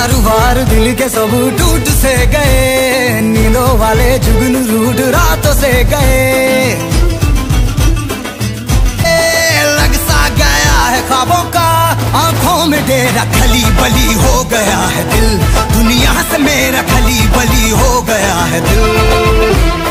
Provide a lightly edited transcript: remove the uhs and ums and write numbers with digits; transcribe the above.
वार वार दिल के सब टूट से गए, नींदों वाले जुगनू रूठ रातों से गए। लग सा गया है ख्वाबों का, आंखों में डेरा खली बली हो गया है दिल, दुनिया से मेरा खली बली हो गया है दिल।